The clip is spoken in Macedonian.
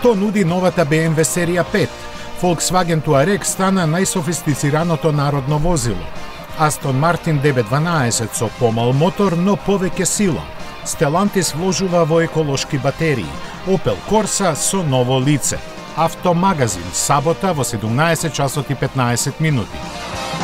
Што нуди новата BMW серија 5? Volkswagen Touareg стана најсофистицираното народно возило. Aston Martin DB12 со помал мотор, но повеќе сила. Stellantis вложува во еколошки батерии. Opel Corsa со ново лице. Автомагазин сабота во 17 часот и 15 минути.